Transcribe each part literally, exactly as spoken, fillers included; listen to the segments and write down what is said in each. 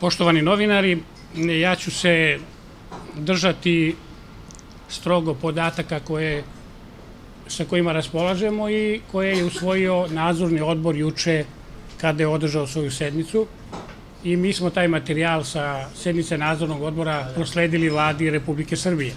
Poštovani novinari, ja ću se držati strogo podataka koje, sa kojima raspolažemo i koje je usvojio nadzorni odbor juče kada je održao svoju sednicu. I mi smo taj materijal sa sednice nadzornog odbora prosledili Vladi Republike Srbije.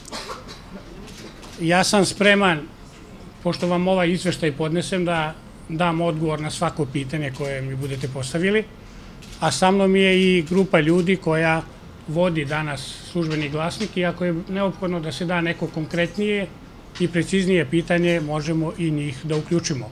Ja sam spreman, pošto vam ovaj izveštaj podnesem, da dam odgovor na svako pitanje koje mi budete postavili, a sa mnom je i grupa ljudi koja vodi danas Službeni glasnik i ako je neophodno da se da neko konkretnije i preciznije pitanje, možemo i njih da uključimo.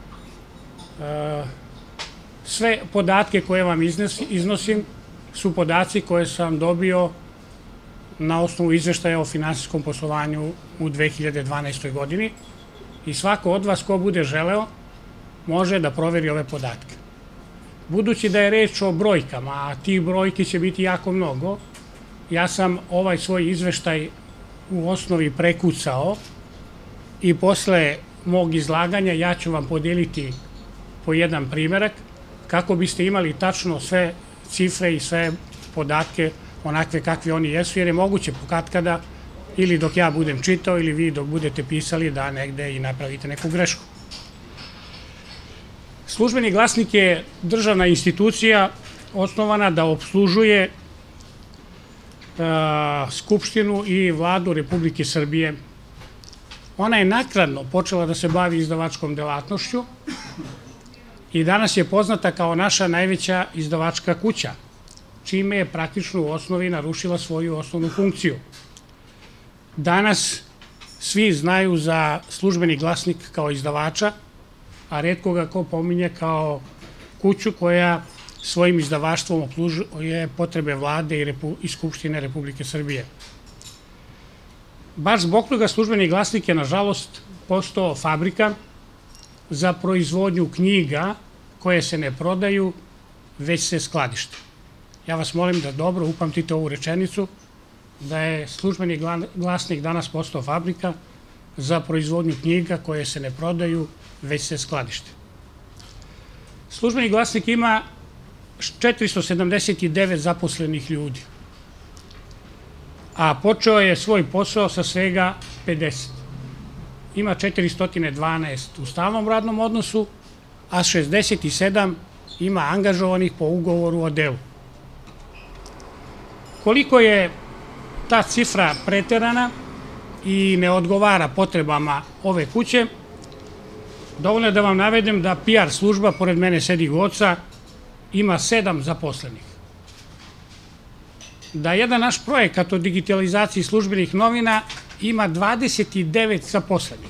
Sve podatke koje vam iznosim su podaci koje sam dobio na osnovu izveštaja o finansijskom poslovanju u dve hiljade dvanaestoj godini i svako od vas ko bude želeo može da proveri ove podatke. Budući da je reč o brojkama, a tih brojki će biti jako mnogo, ja sam ovaj svoj izveštaj u osnovi prekucao i posle mog izlaganja ja ću vam podeliti po jedan primerak kako biste imali tačno sve cifre i sve podatke onakve kakve oni jesu, jer je moguće pokatkada ili dok ja budem čitao ili vi dok budete pisali da negde i napravite neku grešku. Službeni glasnik je državna institucija osnovana da opslužuje Skupštinu i Vladu Republike Srbije. Ona je naknadno počela da se bavi izdavačkom delatnošću i danas je poznata kao naša najveća izdavačka kuća, čime je praktično u osnovi narušila svoju osnovnu funkciju. Danas svi znaju za Službeni glasnik kao izdavača, a retko ga ko pominje kao kuću koja svojim izdavaštvom opslužuje potrebe Vlade i Skupštine Republike Srbije. Baš zbog toga Službeni glasnik je, nažalost, postao fabrika za proizvodnju knjiga koje se ne prodaju, već se skladište. Ja vas molim da dobro upamtite ovu rečenicu, da je Službeni glasnik danas postao fabrika za proizvodnju knjiga koje se ne prodaju, već se skladište. Službeni glasnik ima četiristo sedamdeset devet zaposlenih ljudi, a počeo je svoj posao sa svega pedeset. Ima četiristo dvanaest u stalnom radnom odnosu, a šezdeset sedam ima angažovanih po ugovoru o delu. Koliko je ta cifra preterana i ne odgovara potrebama ove kuće, dovoljno je da vam navedem da P R služba, pored mene sedi Goca, ima sedam zaposlenih. Da jedan naš projekat o digitalizaciji službenih novina ima dvadeset devet zaposlenih.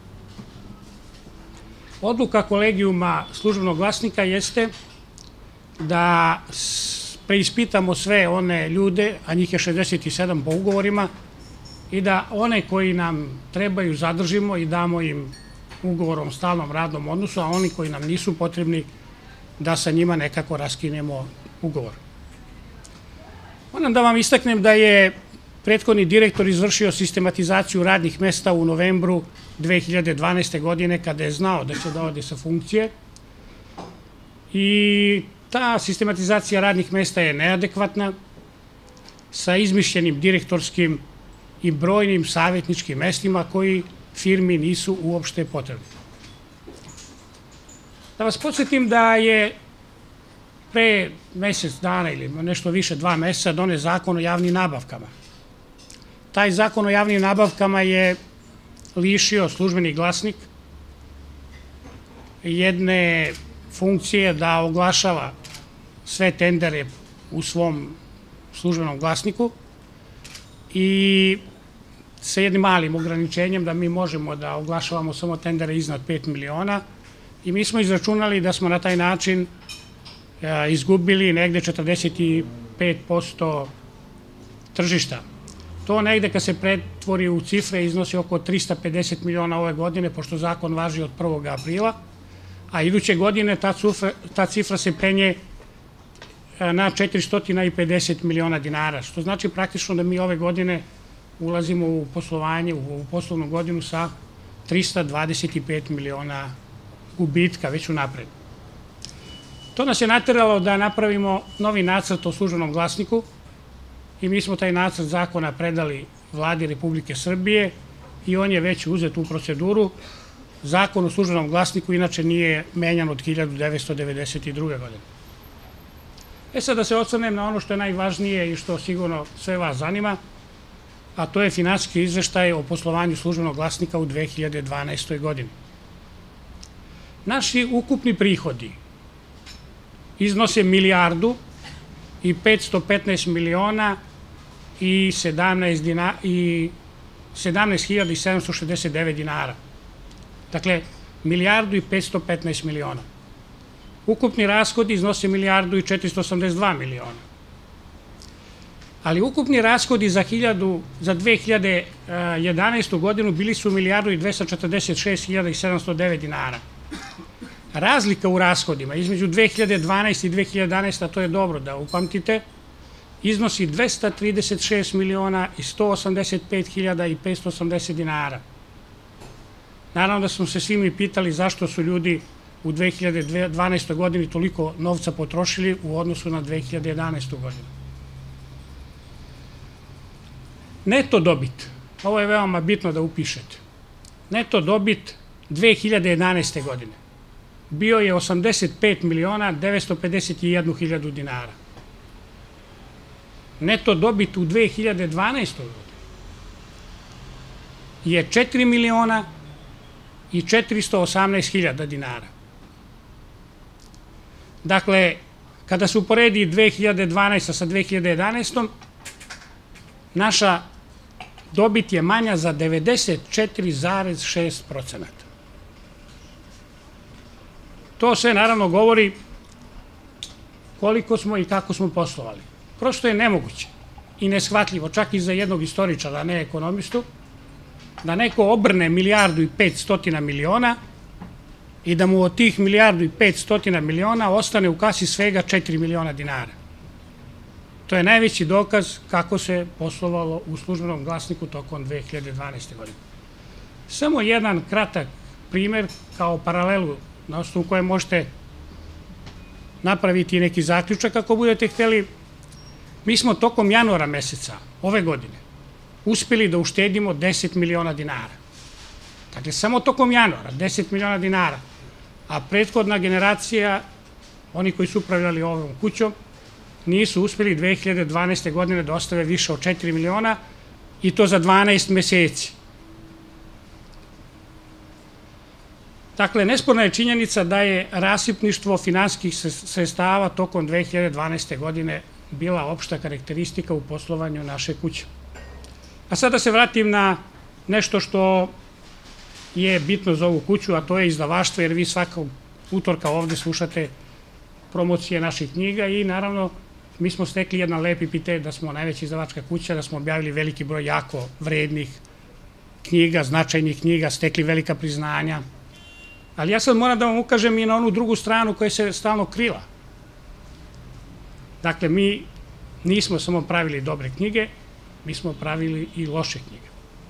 Odluka kolegijuma Službenog glasnika jeste da preispitamo sve one ljude, a njih je šezdeset sedam po ugovorima, i da one koji nam trebaju zadržimo i damo im ugovorom o stalnom radnom odnosu, a oni koji nam nisu potrebni da sa njima nekako raskinemo ugovor. Moram da vam istaknem da je prethodni direktor izvršio sistematizaciju radnih mesta u novembru dve hiljade dvanaeste. godine kada je znao da će da ode sa funkcije i ta sistematizacija radnih mesta je neadekvatna sa izmišljenim direktorskim i brojnim savjetničkim mestima koji firmi nisu uopšte potrebni. Da vas podsjetim da je pre mesec dana ili nešto više dva meseca donet Zakon o javnim nabavkama. Taj Zakon o javnim nabavkama je lišio Službeni glasnik jedne funkcije da oglašava sve tendere u svom Službenom glasniku i sa jednim malim ograničenjem da mi možemo da oglašavamo samo tendere iznad pet miliona i mi smo izračunali da smo na taj način izgubili negde četrdeset pet posto tržišta. To negde kad se pretvori u cifre iznosi oko trista pedeset miliona ove godine, pošto zakon važi od prvog aprila, a iduće godine ta cifra se penje na četiristo pedeset miliona dinara, što znači praktično da mi ove godine ulazimo u poslovanje, u poslovnu godinu sa trista dvadeset pet miliona gubitka već unapred. To nas je nateralo da napravimo novi nacrt o službenom glasniku i mi smo taj nacrt zakona predali Vladi Republike Srbije i on je već uzet u proceduru. Zakon o službenom glasniku inače nije menjan od hiljadu devetsto devedeset druge. godine. E sad da se osvrnem na ono što je najvažnije i što sigurno sve vas zanima, a to je finansijski izveštaj o poslovanju službenog glasnika u dve hiljade dvanaestoj. godini. Naši ukupni prihodi iznose milijardu i petsto petnaest miliona i sedamnaest hiljada i sedamsto šezdeset devet dinara. Dakle, milijardu i petsto petnaest miliona. Ukupni rashodi iznose milijardu i četiristo osamdeset dva miliona. Ali ukupni rashodi za, za dve hiljade jedanaestu. godinu bili su milijardu i dvesta četrdeset šest hiljada i sedamsto devet dinara. Razlika u rashodima između dve hiljade dvanaeste. i dve hiljade jedanaeste. a to je dobro da upamtite, iznosi dvesta trideset šest miliona i sto osamdeset pet hiljada i petsto osamdeset dinara. Naravno da smo se svi mi pitali zašto su ljudi u dve hiljade dvanaestoj. godini toliko novca potrošili u odnosu na dve hiljade jedanaestu. godinu. Neto dobit, ovo je veoma bitno da upišete, neto dobit dve hiljade jedanaeste. godine bio je osamdeset pet miliona devetsto pedeset jednu hiljadu dinara. Neto dobit u dve hiljade dvanaestoj. godini je četiri miliona i četiristo osamnaest hiljada dinara. Dakle, kada se uporedi dve hiljade dvanaesta. sa dve hiljade jedanaestom. naša dobit je manja za devedeset četiri zarez šest posto. To sve naravno govori koliko smo i kako smo poslovali. Prosto je nemoguće i neshvatljivo, čak i za jednog istoričara, a ne ekonomistu, da neko obrne milijardu i pet stotina miliona i da mu od tih milijardu i pet stotina miliona ostane u kasi svega četiri miliona dinara. To je najveći dokaz kako se poslovalo u službenom glasniku tokom dve hiljade dvanaeste. godine. Samo jedan kratak primer kao paralelu na osnovu koje možete napraviti neki zaključak ako budete hteli. Mi smo tokom januara meseca ove godine uspeli da uštedimo deset miliona dinara. Dakle, samo tokom januara deset miliona dinara, a prethodna generacija, oni koji su upravljali ovom kućom, nisu uspeli dve hiljade dvanaeste. godine da ostave više od četiri miliona i to za dvanaest meseci. Dakle, nesporna je činjenica da je rasipništvo finansijskih sredstava tokom dve hiljade dvanaeste. godine bila opšta karakteristika u poslovanju naše kuće. A sada se vratim na nešto što je bitno za ovu kuću, a to je izdavaštvo, jer vi svakog utorka ovde slušate promocije naših knjiga i naravno mi smo stekli jedan lep epitet da smo najveća izdavačka kuća, da smo objavili veliki broj jako vrednih knjiga, značajnih knjiga, stekli velika priznanja. Ali ja sad moram da vam ukažem i na onu drugu stranu koja se stalno krila. Dakle, mi nismo samo pravili dobre knjige, mi smo pravili i loše knjige.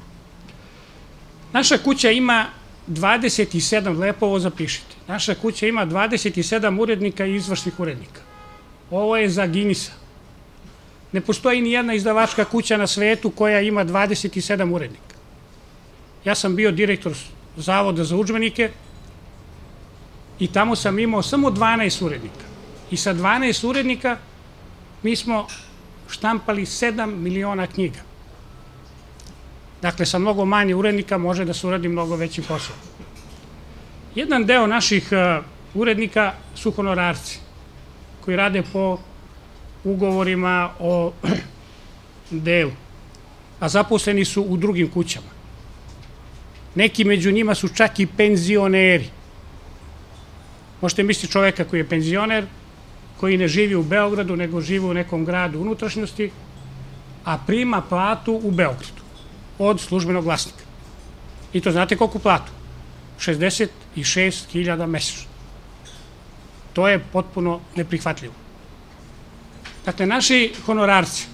Naša kuća ima dvadeset sedam, lepo ovo zapišite, naša kuća ima dvadeset sedam urednika i izvršnih urednika. Ovo je za Ginisa. Ne postoji ni jedna izdavačka kuća na svetu koja ima dvadeset sedam urednika. Ja sam bio direktor Zavoda za udžbenike i tamo sam imao samo dvanaest urednika. I sa dvanaest urednika mi smo štampali sedam miliona knjiga. Dakle, sa mnogo manje urednika može da se uradi mnogo veći posao. Jedan deo naših urednika su honorarci koji rade po ugovorima o delu, a zaposleni su u drugim kućama. Neki među njima su čak i penzioneri. Možete misliti čoveka koji je penzioner, koji ne živi u Beogradu, nego živi u nekom gradu unutrašnjosti, a prima platu u Beogradu od službenog glasnika. I to znate koliko platu? šezdeset šest hiljada mesečno. To je potpuno neprihvatljivo. Dakle, naši honorarci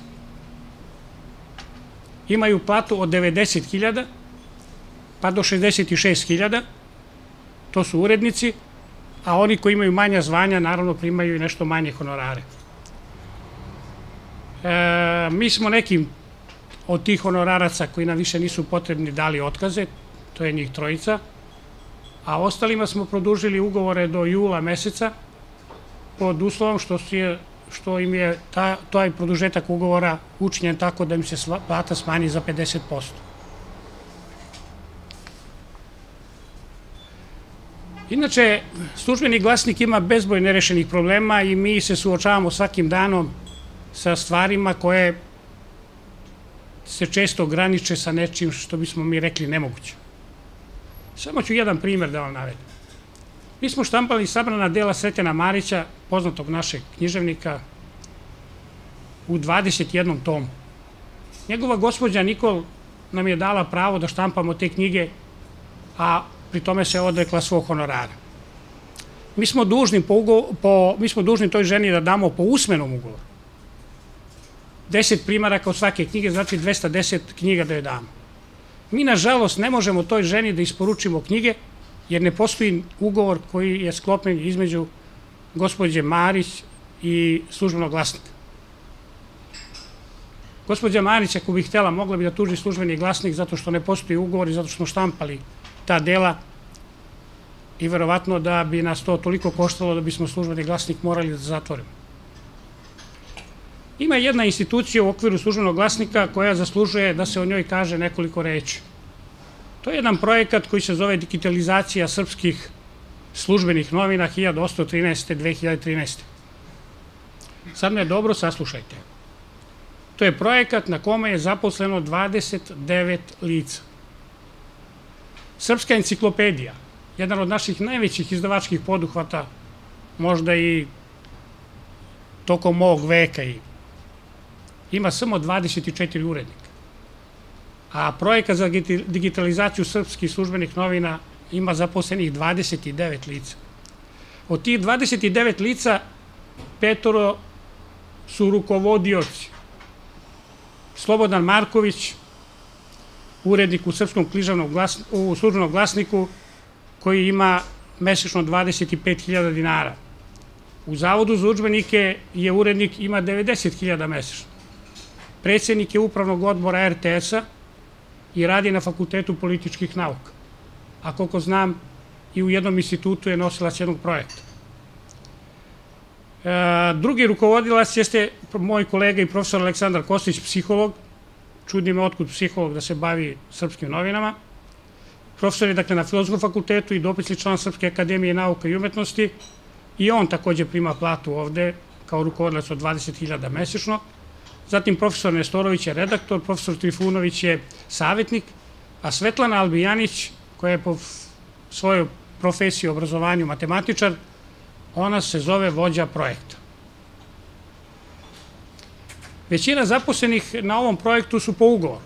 imaju platu od devedeset hiljada pa do šezdeset šest hiljada, to su urednici, a oni koji imaju manja zvanja naravno primaju i nešto manje honorare. E, mi smo nekim od tih honoraraca koji nam više nisu potrebni dali otkaze, to je njih trojica, a ostalima smo produžili ugovore do jula meseca pod uslovom što, je, što im je ta, taj produžetak ugovora učinjen tako da im se plata smanji za pedeset posto. Inače, Službeni glasnik ima bezbroj nerešenih problema i mi se suočavamo svakim danom sa stvarima koje se često graniče sa nečim što bismo mi rekli nemoguće. Samo ću jedan primer da vam navedem. Mi smo štampali sabrana dela Sretena Marića, poznatog našeg književnika, u dvadeset jednom tomu. Njegova gospođa Nikol nam je dala pravo da štampamo te knjige, a pri tome se odrekla svog honorara. Mi smo dužni, po, po, mi smo dužni toj ženi da damo po usmenom ugovoru deset primeraka od svake knjige, znači dvesta deset knjiga da joj damo. Mi, nažalost, ne možemo toj ženi da isporučimo knjige, jer ne postoji ugovor koji je sklopljen između gospođe Marić i Službenog glasnika. Gospođa Marić, ako bi htela, mogla bi da tuži Službeni glasnik zato što ne postoji ugovor i zato što smo štampali ta dela i verovatno da bi nas to toliko koštalo da bismo Službeni glasnik morali da zatvorimo. Ima jedna institucija u okviru Službenog glasnika koja zaslužuje da se o njoj kaže nekoliko reči. To je jedan projekat koji se zove digitalizacija srpskih službenih novina hiljadu osamsto trinaeste do dve hiljade trinaeste. Sad me dobro saslušajte. To je projekat na kome je zaposleno dvadeset devet lica. Srpska enciklopedija, jedan od naših najvećih izdavačkih poduhvata, možda i tokom ovog veka, i ima samo dvadeset četiri urednika. A projekat za digitalizaciju srpskih službenih novina ima zaposlenih dvadeset devet lica. Od tih dvadeset devet lica, petoro su rukovodioci. Slobodan Marković, urednik u Srpskom u Službenom glasniku, koji ima mesečno dvadeset pet hiljada dinara. U Zavodu za udžbenike je urednik, ima devedeset hiljada mesečno. Predsjednik je upravnog odbora er te es-a i radi na Fakultetu političkih nauka. A koliko znam, i u jednom institutu je nosilac jednog projekta. E, drugi rukovodilac jeste moj kolega i profesor Aleksandar Kostić, psiholog. Čudi me otkud psiholog da se bavi srpskim novinama. Profesor je, dakle, na Filozofskom fakultetu i dopisni član Srpske akademije nauka i umetnosti. I on takođe prima platu ovde kao rukovodilac od dvadeset hiljada mesečno. Zatim profesor Nestorović je redaktor, profesor Trifunović je savjetnik, a Svetlana Albijanić, koja je po svojoj profesiji i obrazovanju matematičar, ona se zove vođa projekta. Većina zaposlenih na ovom projektu su po ugovoru.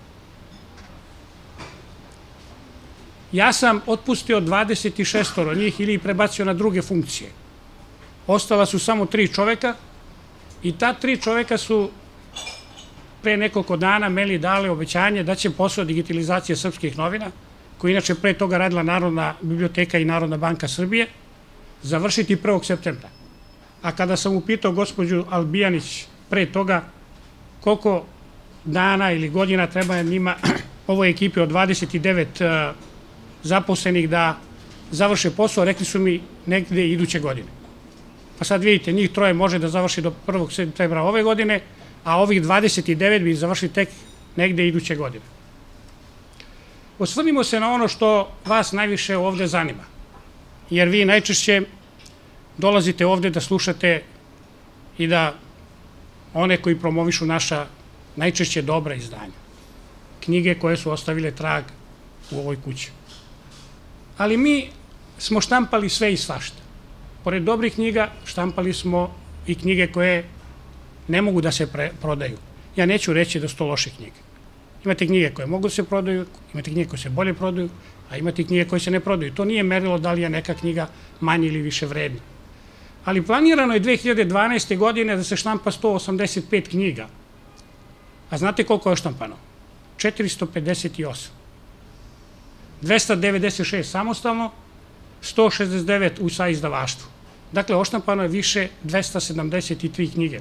Ja sam otpustio dvadeset šest od njih ili prebacio na druge funkcije. Ostala su samo tri čoveka i ta tri čoveka su pre nekoliko dana meni dali obećanje da će posao digitalizacije srpskih novina, koji inače pre toga radila Narodna biblioteka i Narodna banka Srbije, završiti prvog septembra. A kada sam upitao gospođu Albijanić pre toga koliko dana ili godina treba njima, ovoj ekipi od dvadeset devet zaposlenih da završe posao, rekli su mi negde iduće godine. Pa sad vidite, njih troje može da završi do prvog septembra ove godine, a ovih dvadeset devet bi završili tek negde iduće godine. Osvrnimo se na ono što vas najviše ovde zanima, jer vi najčešće dolazite ovde da slušate i da one koji promovišu naša najčešće dobra izdanja, knjige koje su ostavile trag u ovoj kući. Ali mi smo štampali sve i svašta. Pored dobrih knjiga, štampali smo i knjige koje ne mogu da se prodaju. Ja neću reći da su to loše knjige. Imate knjige koje mogu da se prodaju, imate knjige koje se bolje prodaju, a imate knjige koje se ne prodaju. To nije merilo da li je neka knjiga manje ili više vredna. Ali planirano je dve hiljade dvanaeste. godine da se štampa sto osamdeset pet knjiga. A znate koliko je štampano? četiristo pedeset osam. dvesta devedeset šest samostalno sto šezdeset devet u sa izdavaštvu. Dakle, oštampano je više dvesta sedamdeset tri knjige.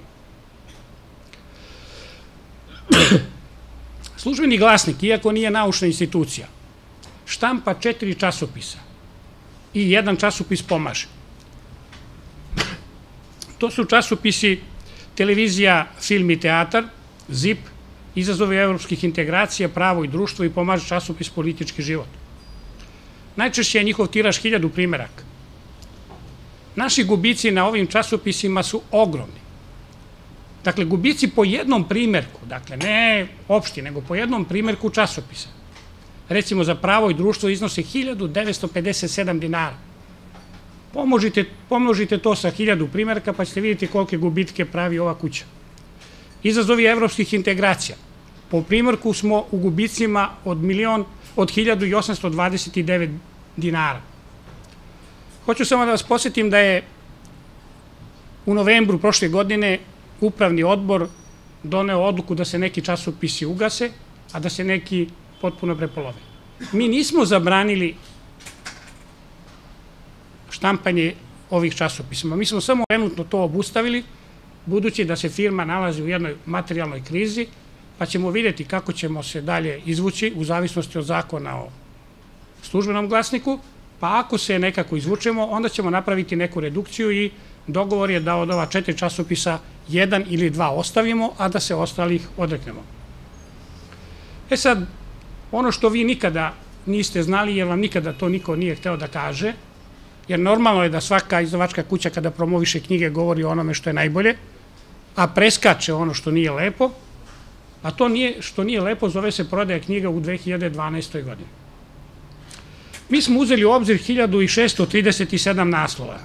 Službeni glasnik, iako nije naučna institucija, štampa četiri časopisa i jedan časopis pomaže. To su časopisi Televizija, film i teatar, Z I P, Izazovi evropskih integracija, Pravo i društvo i pomaže časopis Politički život. Najčešće je njihov tiraž hiljadu primeraka. Naši gubici na ovim časopisima su ogromni. Dakle, gubici po jednom primerku, dakle, ne opšti, nego po jednom primerku časopisa. Recimo, za Pravo i društvo iznose hiljadu devetsto pedeset sedam dinara. Pomnožite to sa hiljadu primerka, pa ćete vidjeti kolike gubitke pravi ova kuća. Izazovi evropskih integracija. Po primerku smo u gubicima od milion, od hiljadu osamsto dvadeset devet dinara. Hoću samo da vas posjetim da je u novembru prošle godine Upravni odbor doneo odluku da se neki časopisi ugase, a da se neki potpuno prepolove. Mi nismo zabranili štampanje ovih časopisima. Mi smo samo trenutno to obustavili, budući da se firma nalazi u jednoj materijalnoj krizi, pa ćemo vidjeti kako ćemo se dalje izvući u zavisnosti od zakona o službenom glasniku, pa ako se nekako izvučemo, onda ćemo napraviti neku redukciju i dogovor je da od ova četiri časopisa jedan ili dva ostavimo, a da se ostalih odreknemo. E sad, ono što vi nikada niste znali, jer vam nikada to niko nije hteo da kaže, jer normalno je da svaka izdavačka kuća kada promoviše knjige govori o onome što je najbolje, a preskače ono što nije lepo, a to što nije lepo zove se prodaja knjiga u dve hiljade dvanaestoj godini. Mi smo uzeli u obzir hiljadu šeststo trideset sedam naslova.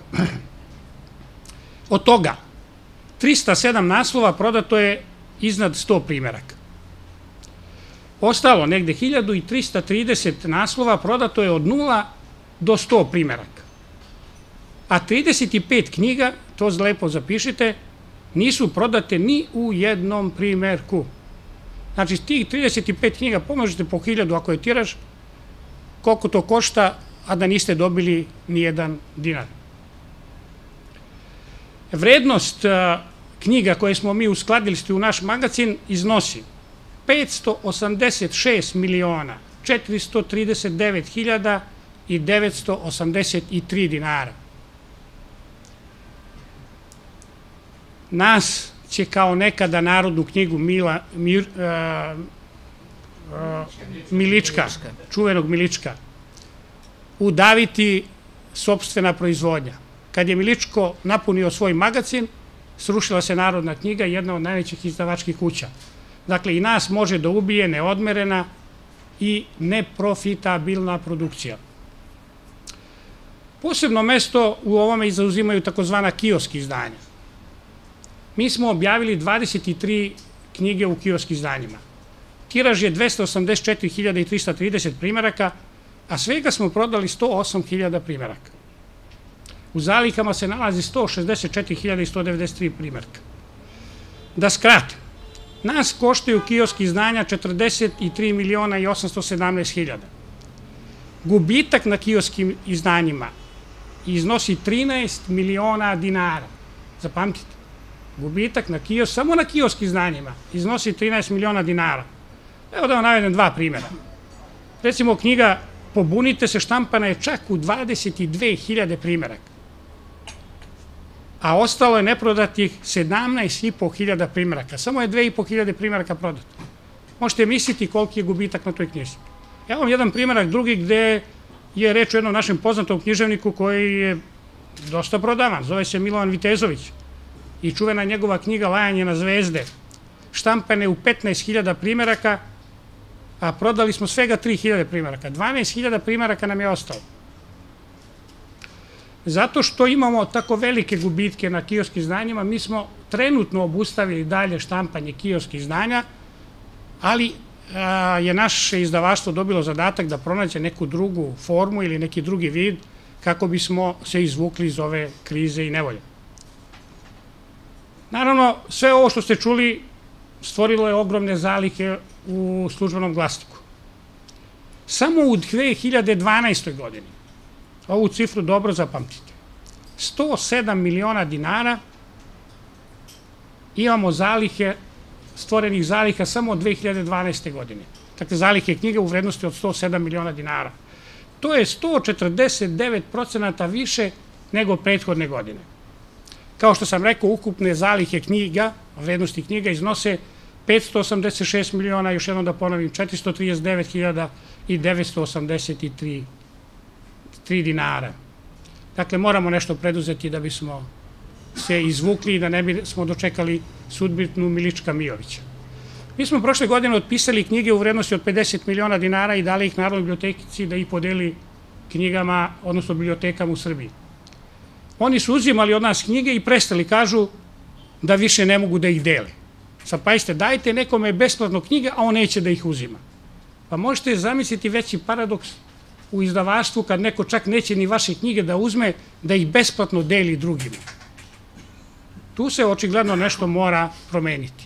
Od toga, trista sedam naslova prodato je iznad sto primeraka. Ostalo, negde hiljadu trista trideset naslova prodato je od nula do sto primeraka. A trideset pet knjiga, to lepo zapišite, nisu prodate ni u jednom primerku. Znači, tih trideset pet knjiga pomnožite po hiljadu ako je tiraž, koliko to košta, a da niste dobili ni jedan dinar. Vrednost knjiga koje smo mi uskladili u naš magazin iznosi petsto osamdeset šest miliona četiristo trideset devet hiljada i devetsto osamdeset tri dinara. Nas će kao nekada narodnu knjigu Milička, čuvenog Milička, udaviti sopstvena proizvodnja. Kad je Miličko napunio svoj magazin, srušila se Narodna knjiga, jedna od najvećih izdavačkih kuća. Dakle, i nas može da ubije neodmerena i neprofitabilna produkcija. Posebno mesto u ovome zauzimaju takozvana kiosk izdanja. Mi smo objavili dvadeset tri knjige u kiosk izdanjima. Tiraž je dvesta osamdeset četiri hiljade trista trideset primeraka, a svega smo prodali sto osam hiljada primeraka. U zalihama se nalazi sto šezdeset četiri hiljade sto devedeset tri primerka. Da skratim, nas koštaju kiosk izdanja četrdeset tri miliona i osamsto sedamnaest hiljada. Gubitak na kioskim izdanjima iznosi trinaest miliona dinara. Zapamtite, gubitak na kiosk, samo na kiosk izdanjima iznosi trinaest miliona dinara. Evo da vam navedem dva primjera. Recimo, knjiga Pobunite se štampana je čak u dvadeset dve hiljade primeraka, a ostalo je neprodatih sedamnaest i po hiljada primeraka. Samo je dve i po hiljade primeraka prodato. Možete misliti koliki je gubitak na toj knjizi. Evo vam jedan primerak drugi gde je reč o jednom našem poznatom književniku koji je dosta prodavan. Zove se Milovan Vitezović i čuvena njegova knjiga Lajanje na zvezde. Štampane u petnaest hiljada primeraka, a prodali smo svega tri hiljade primeraka. dvanaest hiljada primeraka nam je ostalo. Zato što imamo tako velike gubitke na kiosk izdanjima, mi smo trenutno obustavili dalje štampanje kiosk izdanja, ali je naše izdavaštvo dobilo zadatak da pronađe neku drugu formu ili neki drugi vid kako bismo se izvukli iz ove krize i nevolje. Naravno, sve ovo što ste čuli stvorilo je ogromne zalihe u službenom glasniku. Samo u dve hiljade dvanaestoj godini, ovu cifru dobro zapamtite. sto sedam miliona dinara imamo zalihe, stvorenih zaliha samo od dve hiljade dvanaeste. godine. Dakle, zalihe knjiga u vrednosti od sto sedam miliona dinara. To je sto četrdeset devet procenata više nego prethodne godine. Kao što sam rekao, ukupne zalihe knjiga, vrednosti knjiga iznose petsto osamdeset šest miliona, još jednom da ponovim, četiristo trideset devet hiljada i devetsto osamdeset tri dinara. Dakle, moramo nešto preduzeti da bismo se izvukli i da ne bismo dočekali sudbinu Milička Mijovića. Mi smo prošle godine otpisali knjige u vrednosti od pedeset miliona dinara i dali ih Narodnoj biblioteci da ih podeli knjigama, odnosno bibliotekama u Srbiji. Oni su uzimali od nas knjige i prestali, kažu da više ne mogu da ih dele. Sad pazite, dajte nekome besplatno knjige, a on neće da ih uzima. Pa možete zamisliti veći paradoks u izdavaštvu kad neko čak neće ni vaše knjige da uzme, da ih besplatno deli drugima. Tu se očigledno nešto mora promeniti.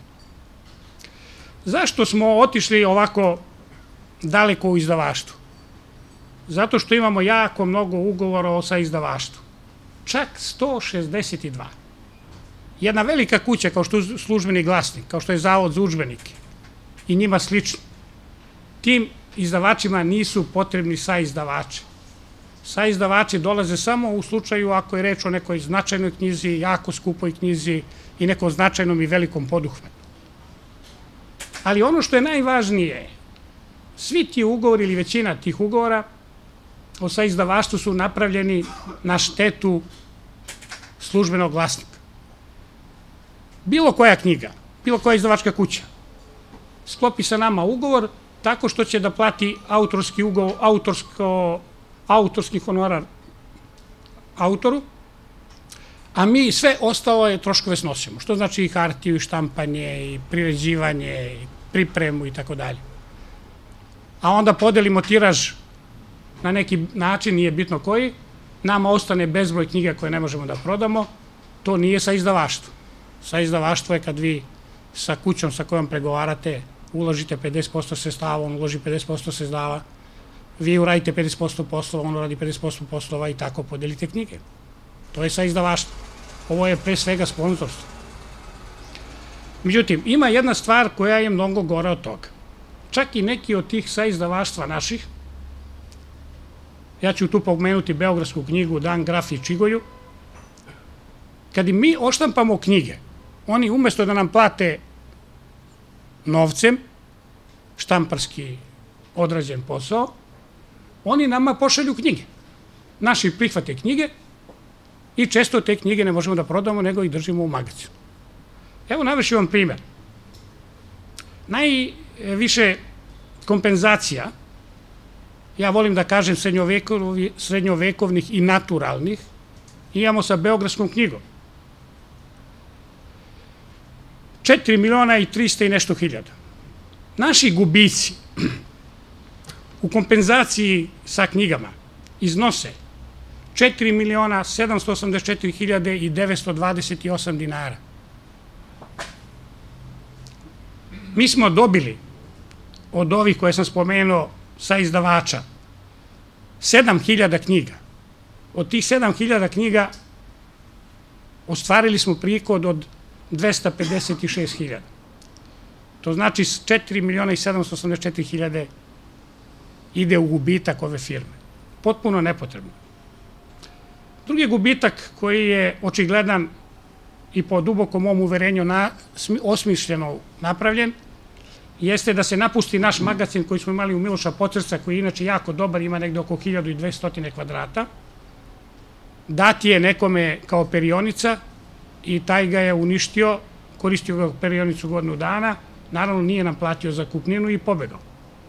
Zašto smo otišli ovako daleko u izdavaštvu? Zato što imamo jako mnogo ugovora sa izdavaštvom. Čak sto šezdeset dva. Jedna velika kuća kao što je Službeni glasnik, kao što je Zavod za udžbenike i njima slično, tim izdavačima nisu potrebni saizdavači. Saizdavači dolaze samo u slučaju ako je reč o nekoj značajnoj knjizi, jako skupoj knjizi i nekom značajnom i velikom poduhvatu. Ali ono što je najvažnije, svi ti ugovori ili većina tih ugovora o saizdavaštvu su napravljeni na štetu Službenog glasnika. Bilo koja knjiga, bilo koja izdavačka kuća sklopi sa nama ugovor tako što će da plati autorski ugovor, autorsko, autorski honorar autoru, a mi sve ostalo troškove snosimo, što znači i hartiju, i štampanje, i priređivanje, i pripremu i tako dalje. A onda podelimo tiraž na neki način, nije bitno koji, nama ostane bezbroj knjiga koje ne možemo da prodamo, to nije saizdavaštvo. Saizdavaštvo je kad vi sa kućom sa kojom pregovarate uložite pedeset posto sredstava, on uloži pedeset posto sredstava, vi uradite pedeset posto poslova, on uradi pedeset posto poslova i tako podelite knjige. To je saizdavaštvo. Ovo je pre svega sponzorstvo. Međutim, ima jedna stvar koja je mnogo gora od toga. Čak i neki od tih saizdavaštva naših, ja ću tu pomenuti beogradsku knjigu Dan, Graf i Čigoju, kad im mi oštampamo knjige, oni umesto da nam plate novcem, štamparski odrađen posao, oni nama pošalju knjige. Naši prihvate knjige i često te knjige ne možemo da prodamo, nego ih držimo u magazinu. Evo navešću vam primjer. Najviše kompenzacija, ja volim da kažem srednjovekovnih i naturalnih, imamo sa beogradskom knjigom. četiri miliona i trista i nešto hiljada. Naši gubici u kompenzaciji sa knjigama iznose četiri miliona sedamsto osamdeset četiri hiljade i devetsto dvadeset osam dinara. Mi smo dobili od ovih koje sam spomenuo sa izdavača sedam hiljada knjiga. Od tih sedam hiljada knjiga ostvarili smo prihod od dvesta pedeset šest hiljada. To znači četiri miliona i sedamsto osamdeset četiri hiljade ide u gubitak ove firme. Potpuno nepotrebno. Drugi gubitak koji je očigledan i po dubokom mom uverenju osmišljeno napravljen, jeste da se napusti naš magacin koji smo imali u Miloša Potrca, koji je inače jako dobar, ima negde oko hiljadu dvesta kvadrata, dati je nekome kao perionica i taj ga je uništio, koristio ga perionicu godinu dana, naravno nije nam platio zakupninu i pobegao.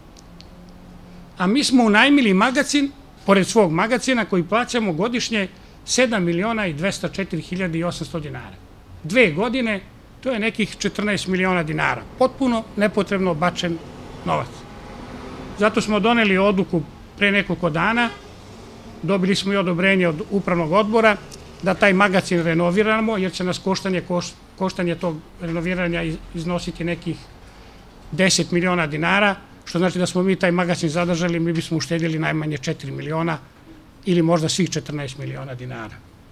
A mi smo unajmili magacin, pored svog magacina, koji plaćamo godišnje sedam miliona i dvesta četiri hiljade i osamsto dinara. Dve godine, to je nekih četrnaest miliona dinara. Potpuno nepotrebno bačen novac. Zato smo doneli odluku pre nekoliko dana, dobili smo i odobrenje od upravnog odbora, da taj magacin renoviramo, jer će nas koštanje, koštanje tog renoviranja iznositi nekih deset miliona dinara, što znači da smo mi taj magacin zadržali, mi bismo uštedili najmanje četiri miliona ili možda svih četrnaest miliona dinara.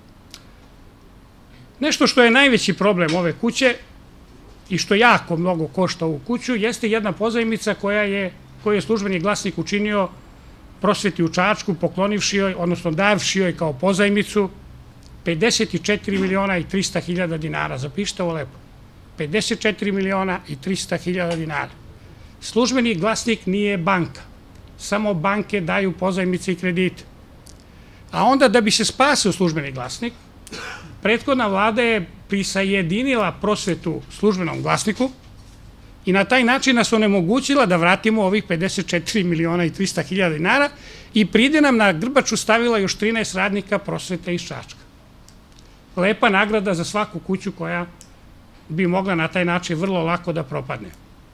Nešto što je najveći problem ove kuće i što jako mnogo košta ovu kuću jeste jedna pozajmica koja je, koju je Službeni glasnik učinio Prosveti u Čačku, poklonivši joj, odnosno davši joj kao pozajmicu pedeset četiri miliona i trista hiljada dinara. Zapišite ovo lepo. pedeset četiri miliona i trista hiljada dinara. Službeni glasnik nije banka. Samo banke daju pozajmice i kredite. A onda, da bi se spasio Službeni glasnik, prethodna vlada je prisajedinila Prosvetu Službenom glasniku i na taj način nas onemogućila da vratimo ovih pedeset četiri miliona i trista hiljada dinara i pride nam na grbaču stavila još trinaest radnika Prosvete iz Čačka. Lepa nagrada za svaku kuću koja bi mogla na taj način vrlo lako da propadne.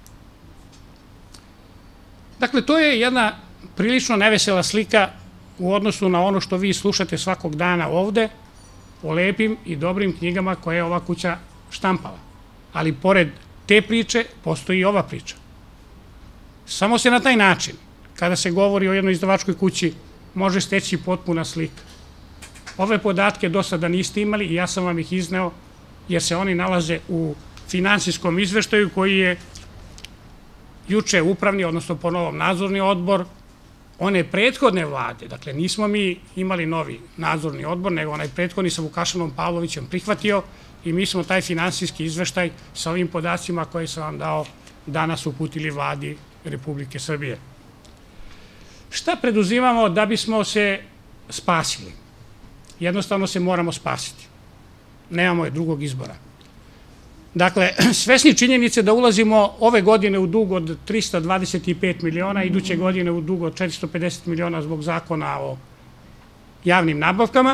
Dakle, to je jedna prilično nevesela slika u odnosu na ono što vi slušate svakog dana ovde, o lepim i dobrim knjigama koje je ova kuća štampala. Ali pored te priče postoji i ova priča. Samo se na taj način, kada se govori o jednoj izdavačkoj kući, može steći potpuna slika. Ove podatke do sada niste imali i ja sam vam ih izneo jer se oni nalaze u finansijskom izveštaju koji je juče upravni, odnosno po novom nadzorni odbor, one prethodne vlade, dakle nismo mi imali novi nadzorni odbor, nego onaj prethodni sa Vukašanom Pavlovićem prihvatio i mi smo taj finansijski izveštaj sa ovim podacima koje sam vam dao danas uputili vladi Republike Srbije. Šta preduzimamo da bismo se spasili? Jednostavno se moramo spasiti. Nemamo je drugog izbora. Dakle, svesni činjenice da ulazimo ove godine u dug od trista dvadeset pet miliona, iduće godine u dug od četiristo pedeset miliona zbog zakona o javnim nabavkama,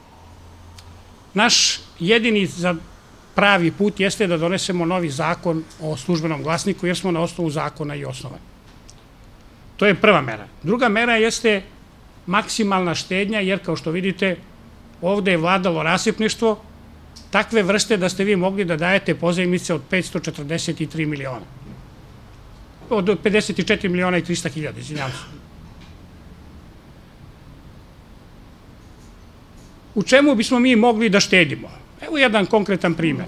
naš jedini za pravi put jeste da donesemo novi zakon o Službenom glasniku, jer smo na osnovu zakona i osnovani. To je prva mera. Druga mera jeste maksimalna štednja, jer kao što vidite, ovde je vladalo rasipništvo, takve vrste da ste vi mogli da dajete pozajmice od petsto četrdeset tri miliona. Od pedeset četiri miliona i trista hiljada, izvinjavam se. U čemu bismo mi mogli da štedimo? Evo jedan konkretan primer.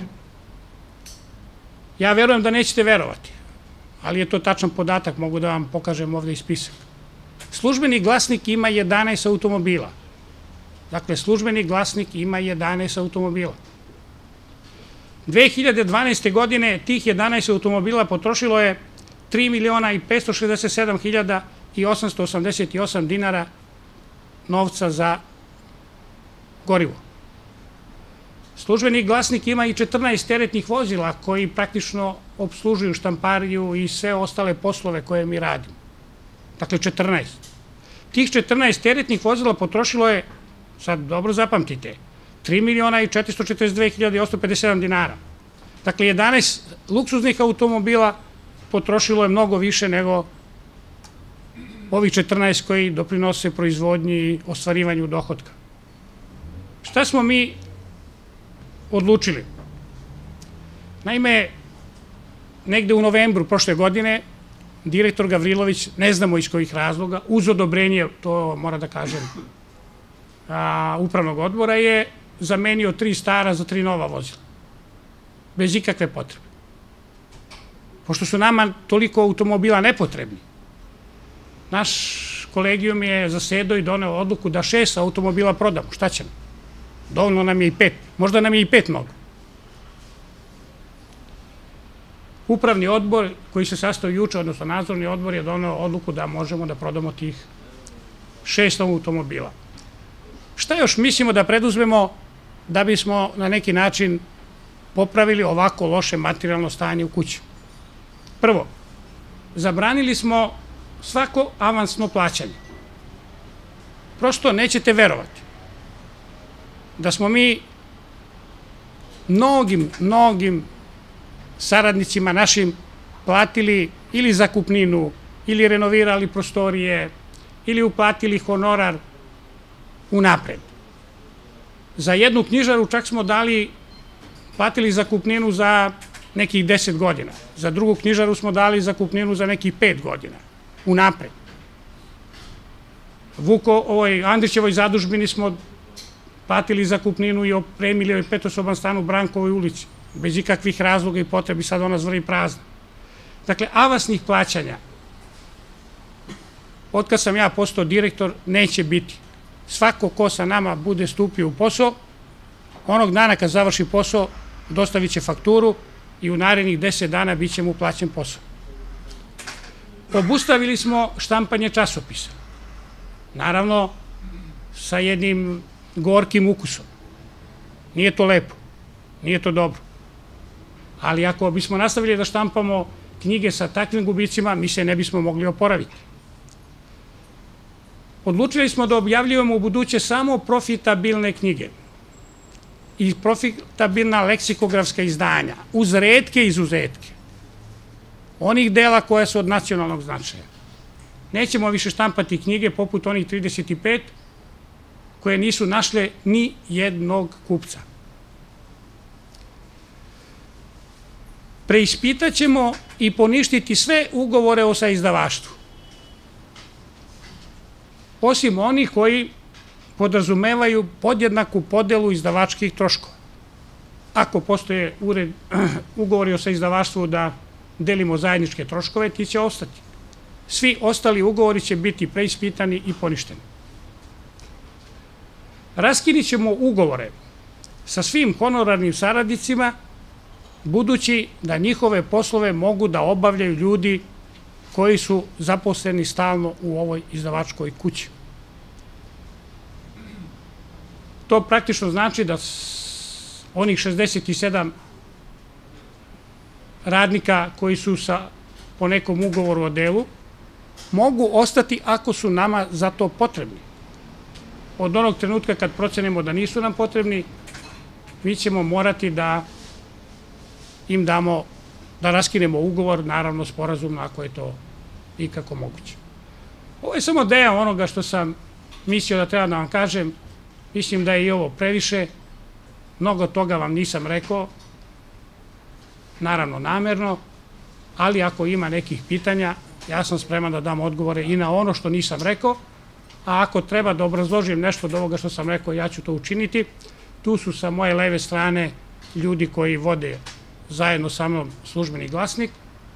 Ja verujem da nećete verovati, ali je to tačan podatak, mogu da vam pokažem ovde i spisak. Službeni glasnik ima jedanaest automobila. Dakle, Službeni glasnik ima jedanaest automobila. dve hiljade dvanaeste. godine tih jedanaest automobila potrošilo je tri miliona i petsto šezdeset sedam hiljada i osamsto osamdeset osam dinara novca za gorivo. Službeni glasnik ima i četrnaest teretnih vozila koji praktično opslužuju štampariju i sve ostale poslove koje mi radimo. Dakle, četrnaest. Tih četrnaest teretnih vozila potrošilo je, sad dobro zapamtite, tri miliona i četiristo četrdeset dve hiljade i osamsto pedeset sedam dinara. Dakle, jedanaest luksuznih automobila potrošilo je mnogo više nego ovih četrnaest koji doprinose proizvodnji i ostvarivanju dohotka. Šta smo mi odlučili? Naime, negde u novembru prošle godine direktor Gavrilović, ne znamo iz kojih razloga, uz odobrenje, to mora da kažem, upravnog odbora je zamenio tri stara za tri nova vozila. Bez ikakve potrebe. Pošto su nama toliko automobila nepotrebni, naš kolegijum je zasedao i doneo odluku da šest automobila prodamo. Šta ćemo? Dovoljno nam je i pet. Možda nam je i pet mnogo. Upravni odbor koji se sastao juče, odnosno nadzorni odbor, je doneo odluku da možemo da prodamo tih šest automobila. Šta još mislimo da preduzmemo da bismo na neki način popravili ovako loše materijalno stanje u kući? Prvo, zabranili smo svako avansno plaćanje. Prosto nećete verovati da smo mi mnogim, mnogim saradnicima našim platili ili zakupninu, ili renovirali prostorije, ili uplatili honorar unapred. Za jednu knjižaru čak smo dali, platili zakupninu za nekih deset godina. Za drugu knjižaru smo dali zakupninu za nekih pet godina. Unapred. Vuko, ovoj Andrićevoj zadužbini smo platili zakupninu i opremili ovaj petosoban stan u Brankovoj ulici, bez ikakvih razloga i potrebi, sad ona zvrvi prazna. Dakle, avansnih plaćanja, od kad sam ja postao direktor, neće biti. Svako ko sa nama bude stupio u posao, onog dana kad završi posao, dostavit će fakturu i u narednih deset dana bit će mu plaćen posao. Obustavili smo štampanje časopisa. Naravno, sa jednim gorkim ukusom. Nije to lepo, nije to dobro. Ali ako bismo nastavili da štampamo knjige sa takvim gubicima, mi se ne bismo mogli oporaviti. Odlučili smo da objavljujemo u buduće samo profitabilne knjige i profitabilna leksikografska izdanja, uz retke izuzetke onih dela koja su od nacionalnog značaja. Nećemo više štampati knjige poput onih trideset pet koje nisu našle ni jednog kupca. Preispitat ćemo i poništiti sve ugovore o saizdavaštvu, osim onih koji podrazumevaju podjednaku podelu izdavačkih troškova. Ako postoje ugovori o saizdavaštvu da delimo zajedničke troškove, ti će ostati. Svi ostali ugovori će biti preispitani i poništeni. Raskinit ćemo ugovore sa svim honorarnim saradnicima, budući da njihove poslove mogu da obavljaju ljudi koji su zaposleni stalno u ovoj izdavačkoj kući. To praktično znači da onih šezdeset sedam radnika koji su sa po nekom ugovoru o delu mogu ostati ako su nama za to potrebni. Od onog trenutka kad procenimo da nisu nam potrebni, mi ćemo morati da im damo, da raskinemo ugovor, naravno sporazumno ako je to ikako moguće. Ovo je samo deo onoga što sam mislio da treba da vam kažem. Mislim da je i ovo previše. Mnogo toga vam nisam rekao, naravno namerno, ali ako ima nekih pitanja, ja sam spreman da dam odgovore i na ono što nisam rekao, a ako treba da obrazložim nešto od ovoga što sam rekao, ja ću to učiniti. Tu su sa moje leve strane ljudi koji vode zajedno sa mnom Službeni glasnik.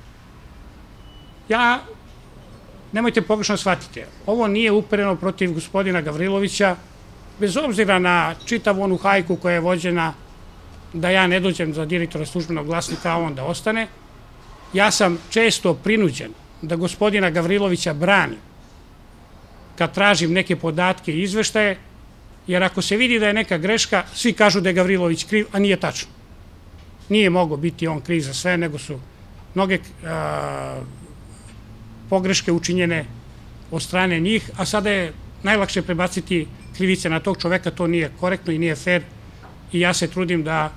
Ja, nemojte pogrešno shvatiti, ovo nije upereno protiv gospodina Gavrilovića, bez obzira na čitavu onu hajku koja je vođena da ja ne dođem za direktora Službenog glasnika, a on da ostane. Ja sam često prinuđen da gospodina Gavrilovića branim kad tražim neke podatke i izveštaje, jer ako se vidi da je neka greška, svi kažu da je Gavrilović kriv, a nije tačno. Nije mogao biti on kriv za sve, nego su mnoge pogreške učinjene od strane njih, a sada je najlakše prebaciti krivice na tog čoveka, to nije korektno i nije fair i ja se trudim da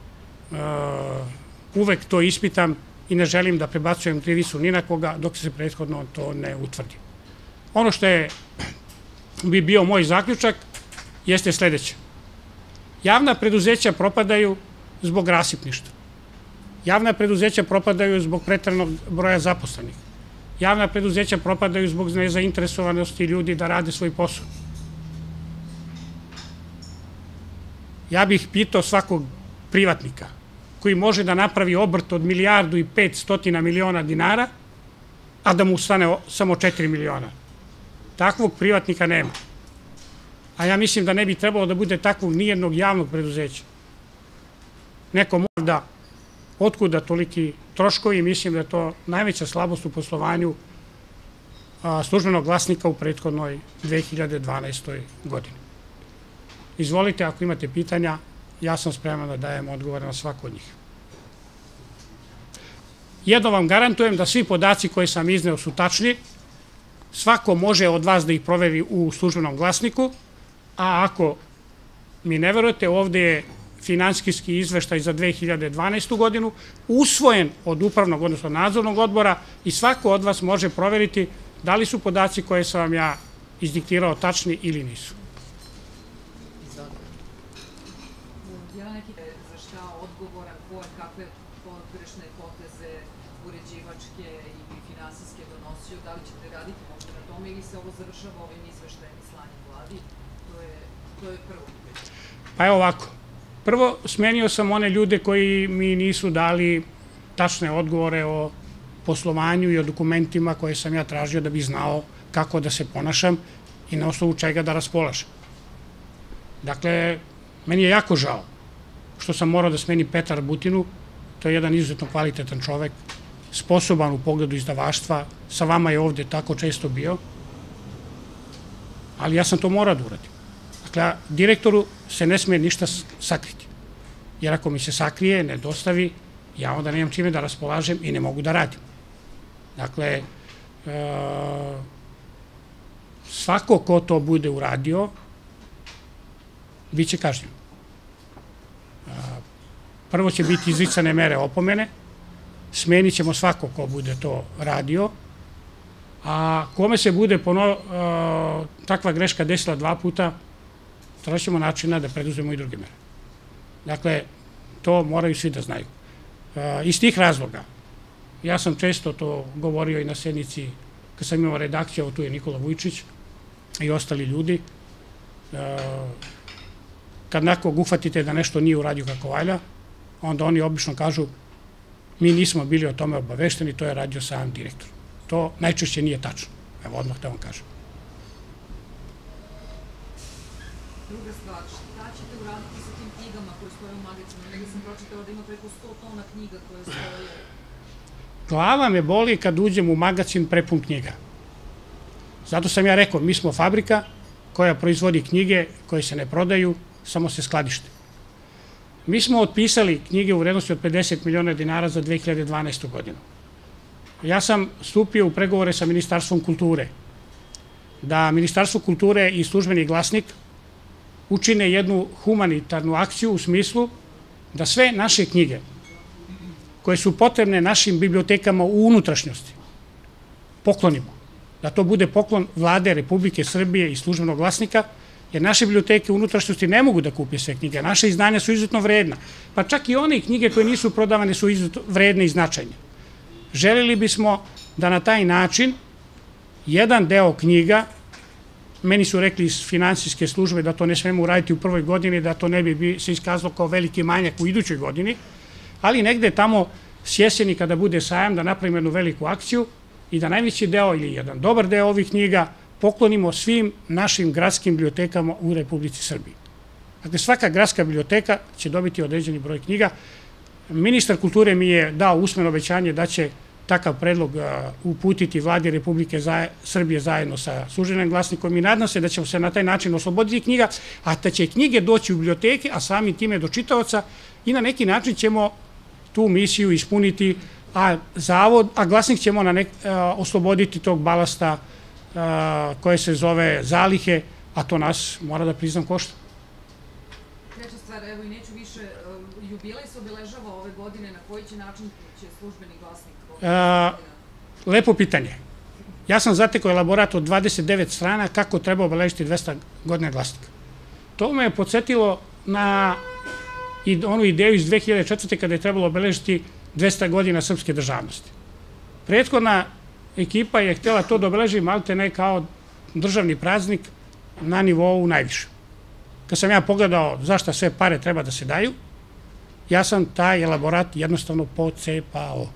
uvek to ispitam i ne želim da prebacujem krivicu ni na koga dok se prethodno to ne utvrdi. Ono što je bi bio moj zaključak jeste sledeće. Javna preduzeća propadaju zbog rasipništva. Javna preduzeća propadaju zbog preteranog broja zaposlenih. Javna preduzeća propadaju zbog nezainteresovanosti ljudi da rade svoj posao. Ja bih pitao svakog privatnika koji može da napravi obrt od milijardu i pet stotina miliona dinara, a da mu stane samo četiri miliona. Takvog privatnika nema. A ja mislim da ne bi trebalo da bude takvog nijednog javnog preduzeća. Neko mora da otkuda toliki troškovi, mislim da je to najveća slabost u poslovanju Službenog glasnika u prethodnoj dve hiljade dvanaestoj godini. Izvolite, ako imate pitanja, ja sam spreman da dajem odgovore na svako od njih. Jedno vam garantujem da svi podaci koje sam izneo su tačni, svako može od vas da ih proveri u Službenom glasniku, a ako mi ne verujete, ovde je finansijski izveštaj za dve hiljade dvanaestu godinu, usvojen od upravnog, odnosno nadzornog odbora i svako od vas može proveriti da li su podaci koje sam vam ja izdiktirao tačni ili nisu. Je li neki za šta odgovoran, ko je kakve pogrešne poteze uređivao istraživačke i finansijske donosio, da li ćete raditi možda na tome ili se ovo završava ovim izveštajem i slanjem vladi? To je prvo pitanje. Pa je ovako. Prvo, smenio sam one ljude koji mi nisu dali tačne odgovore o poslovanju i o dokumentima koje sam ja tražio da bi znao kako da se ponašam i na osnovu čega da raspolažem. Dakle, meni je jako žao što sam morao da smenim Petra Butinu, to je jedan izuzetno kvalitetan čovek, sposoban u pogledu izdavaštva, sa vama je ovde tako često bio, ali ja sam to morao da uradim. Dakle, direktoru se ne smije ništa sakriti, jer ako mi se sakrije, ne dostavi, ja onda nemam čime da raspolažem i ne mogu da radim. Dakle, svako ko to bude uradio, bit će kažnjen. Prvo će biti izricane mere opomene, smenit ćemo svako ko bude to radio, a kome se bude takva greška desila dva puta, tražimo načina da preduzmemo i druge mere. Dakle, to moraju svi da znaju. Iz tih razloga, ja sam često to govorio i na sednici, kad sam imao redakciju, tu je Nikola Vujčić i ostali ljudi, kad nekog uhvatite da nešto nije uradio kako valja, onda oni obično kažu mi nismo bili o tome obavešteni, to je radio sam direktor. To najčešće nije tačno. Evo, odmah da vam kažem. Druga stvar, šta ćete uraditi sa tim knjigama koje stoje u magazinu? Negdje sam pročitala da ima preko sto tona knjiga koje stoje. Glava me boli kad uđem u magazin prepun knjiga. Zato sam ja rekao, mi smo fabrika koja proizvodi knjige koje se ne prodaju, samo se skladište. Mi smo otpisali knjige u vrednosti od pedeset miliona dinara za dve hiljade dvanaestu godinu. Ja sam stupio u pregovore sa Ministarstvom kulture, da Ministarstvo kulture i Službeni glasnik učine jednu humanitarnu akciju u smislu da sve naše knjige koje su potrebne našim bibliotekama u unutrašnjosti poklonimo. Da to bude poklon Vlade Republike Srbije i Službenog glasnika, jer naše biblioteke u unutrašnjosti ne mogu da kupe sve knjige. Naše izdanja su izuzetno vredna. Pa čak i one knjige koje nisu prodavane su izuzetno vredne i značajne. Želeli bismo da na taj način jedan deo knjiga, meni su rekli iz finansijske službe da to ne smemo uraditi u prvoj godini, da to ne bi se iskazalo kao veliki manjak u idućoj godini, ali negde tamo s jeseni kada bude sajam da napravimo jednu veliku akciju i da najveći deo ili jedan dobar deo ovih knjiga poklonimo svim našim gradskim bibliotekama u Republici Srbiji. Dakle, svaka gradska biblioteka će dobiti određeni broj knjiga. Ministar kulture mi je dao usmeno obećanje da će takav predlog uputiti Vladi Republike Srbije zajedno sa Službenim glasnikom i nadam se da ćemo se na taj način osloboditi knjiga, a da će knjige doći u biblioteke, a samim time do čitaoca i na neki način ćemo tu misiju ispuniti, a zavod, a glasnik ćemo osloboditi tog balasta koje se zove zalihe, a to nas, mora da priznam, košta. Treća stvar, evo i neću više, jubilej se obeležava ove godine, na koji će način će Službeni glasnik? Lepo pitanje. Ja sam zatekao elaborat od dvadeset devet strana kako treba obeležiti dvesta godina glasnika. To me je podsjetilo na onu ideju iz dve hiljade četvrte kada je trebalo obeležiti dvesta godina srpske državnosti. Prethodna ekipa je htjela to da obeleži malte ne kao državni praznik na nivou najviše. Kad sam ja pogledao zašto sve pare treba da se daju, ja sam taj elaborat jednostavno pocepao.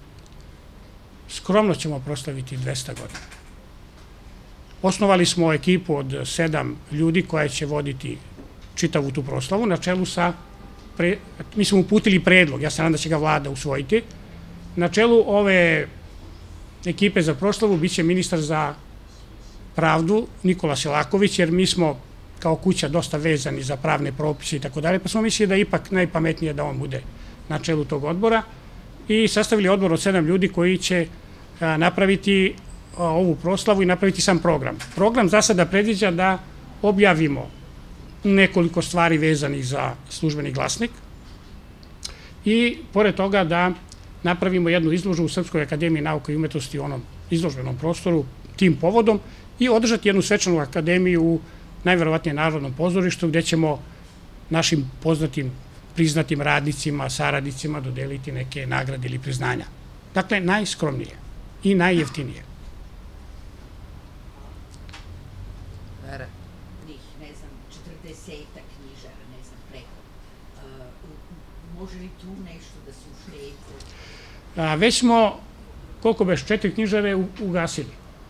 Skromno ćemo proslaviti dvesta godina. Osnovali smo ekipu od sedam ljudi koja će voditi čitavu tu proslavu, na čelu sa, mi smo uputili predlog, ja se nadam da će ga vlada usvojiti, na čelu ove ekipe za proslavu biće ministar za pravdu Nikola Selaković, jer mi smo kao kuća dosta vezani za pravne propise i tako dalje, pa smo mislili da je ipak najpametnije da on bude na čelu tog odbora i sastavili odbor od sedam ljudi koji će napraviti ovu proslavu i napraviti sam program. Program za sada predviđa da objavimo nekoliko stvari vezanih za Službeni glasnik i pored toga da napravimo jednu izložbu u Srpskoj akademiji nauka i umetnosti u onom izložbenom prostoru tim povodom i održati jednu svečanu akademiju u najverovatnije Narodnom pozorištu gde ćemo našim poznatim, priznatim radnicima, saradnicima dodeliti neke nagrade ili priznanja. Dakle, najskromnije i najjeftinije. Vera? Njih, ne znam, četrdesetak knjižara, ne znam, preko. Može li tu nešto da se uštedi? Već smo, koliko beš, četiri knjižare ugasili?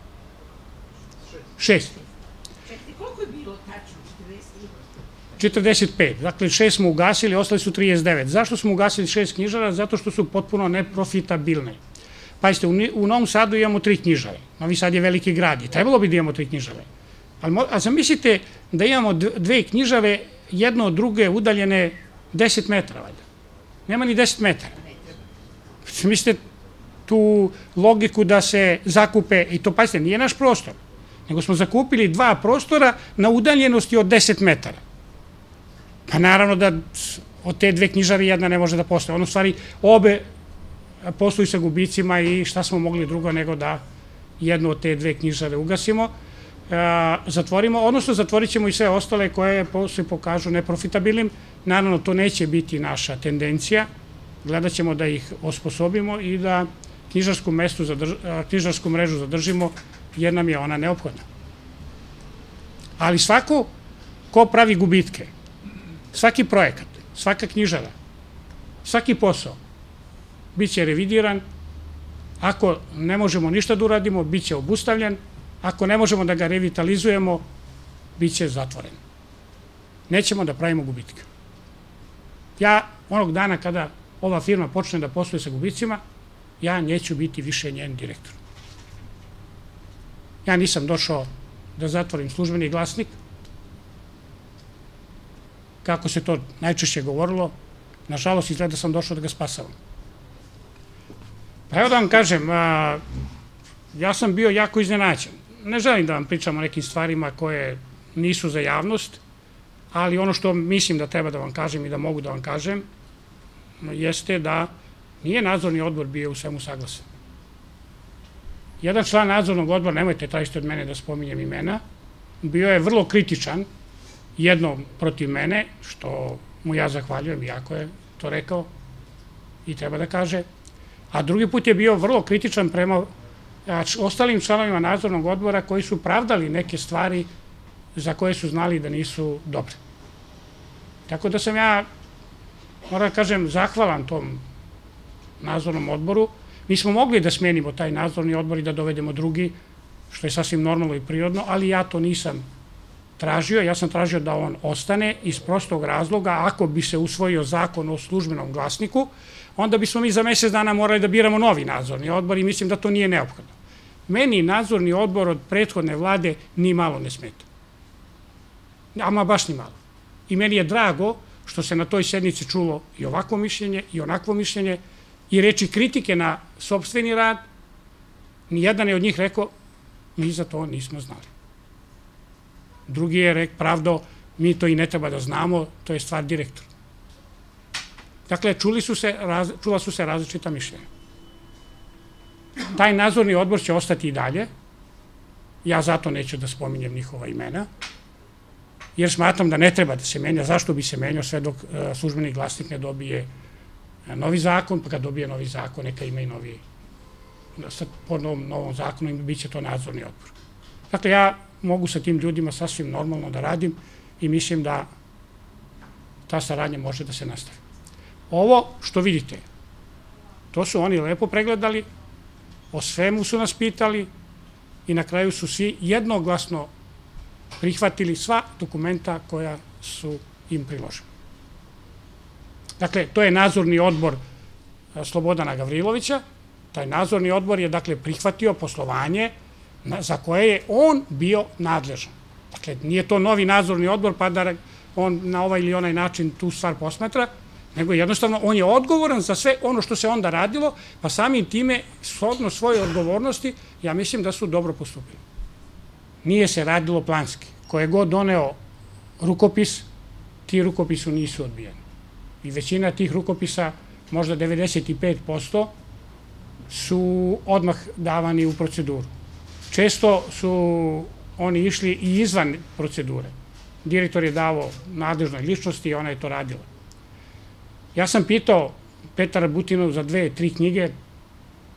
Šest. Čekajte, koliko je bilo tačno? četrdeset pet. Dakle, šest smo ugasili, ostali su trideset devet. Zašto smo ugasili šest knjižara? Zato što su potpuno neprofitabilne. Pazite, u Novom Sadu imamo tri knjižare. Novi Sad je veliki grad i trebalo bi da imamo tri knjižare. A zamislite da imamo dve knjižare, jedno od druge udaljene deset metara, valjda. Nema ni deset metara. Mislite tu logiku da se zakupe, i to, pazite, nije naš prostor, nego smo zakupili dva prostora na udaljenosti od deset metara. Pa naravno da od te dve knjižare jedna ne može da postoje. Ono, u stvari, obe posluju sa gubicima i šta smo mogli drugo nego da jednu od te dve knjižare ugasimo, zatvorimo, odnosno zatvorit ćemo i sve ostale koje se pokažu neprofitabilnim. Naravno, to neće biti naša tendencija. Gledat ćemo da ih osposobimo i da knjižarsku mrežu zadržimo, jer nam je ona neophodna. Ali svako ko pravi gubitke, svaki projekat, svaka knjižara, svaki posao, bit će revidiran. Ako ne možemo ništa da uradimo, bit će obustavljen. Ako ne možemo da ga revitalizujemo, bit će zatvoren. Nećemo da pravimo gubitke. Ja, onog dana kada ova firma počne da posluje sa gubicima, ja neću biti više njen direktor. Ja nisam došao da zatvorim Službeni glasnik, kako se to najčešće govorilo, nažalost izgleda da sam došao da ga spasavam. Pa evo da vam kažem, ja sam bio jako iznenađen. Ne želim da vam pričam o nekim stvarima koje nisu za javnost, ali ono što mislim da treba da vam kažem i da mogu da vam kažem, jeste da nije nadzorni odbor bio u svemu saglasan. Jedan član nadzornog odbora, nemojte tražiti od mene da spominjem imena, bio je vrlo kritičan, jednom protiv mene, što mu ja zahvaljujem, iako je to rekao i treba da kaže, a drugi put je bio vrlo kritičan prema ostalim članovima nadzornog odbora koji su pravdali neke stvari za koje su znali da nisu dobre. Tako da sam ja, moram da kažem, zahvalan tom nadzornom odboru. Mi smo mogli da smenimo taj nadzorni odbor i da dovedemo drugi, što je sasvim normalno i prirodno, ali ja to nisam tražio. Ja sam tražio da on ostane iz prostog razloga, ako bi se usvojio zakon o Službenom glasniku, onda bismo mi za mesec dana morali da biramo novi nadzorni odbor i mislim da to nije neophodno. Meni nadzorni odbor od prethodne vlade ni malo ne smeta. Ama baš ni malo. I meni je drago što se na toj sednici čulo i ovakvo mišljenje i onakvo mišljenje i reči kritike na sopstveni rad. Nijedan je od njih rekao, mi za to nismo znali. Drugi je rekao, pravdo, mi to i ne treba da znamo, to je stvar direktora. Dakle, čula su se različita mišljenja. Taj nadzorni odbor će ostati i dalje. Ja zato neću da spominjem njihova imena, jer smatram da ne treba da se menja. Zašto bi se menjao sve dok Službeni glasnik ne dobije novi zakon, pa kad dobije novi zakon, neka ima i novi, po novom zakonu bit će to nadzorni odbor. Dakle, ja mogu sa tim ljudima sasvim normalno da radim i mislim da ta saradnja može da se nastavi. Ovo što vidite, to su oni lepo pregledali, o svemu su nas pitali i na kraju su svi jednoglasno prihvatili sva dokumenta koja su im priložena. Dakle, to je nadzorni odbor Slobodana Gavrilovića. Taj nadzorni odbor je, dakle, prihvatio poslovanje za koje je on bio nadležan. Dakle, nije to novi nadzorni odbor pa da on na ovaj ili onaj način tu stvar posmatra, nego jednostavno on je odgovoran za sve ono što se onda radilo, pa samim time, shodno svoje odgovornosti, ja mislim da su dobro postupili. Nije se radilo planski. Ko je god doneo rukopis, ti rukopisu nisu odbijeni. I većina tih rukopisa, možda devedeset pet posto, su odmah davani u proceduru. Često su oni išli i izvan procedure. Direktor je dao nadležnoj ličnosti i ona je to radila. Ja sam pitao Petra Butinu za dve, tri knjige,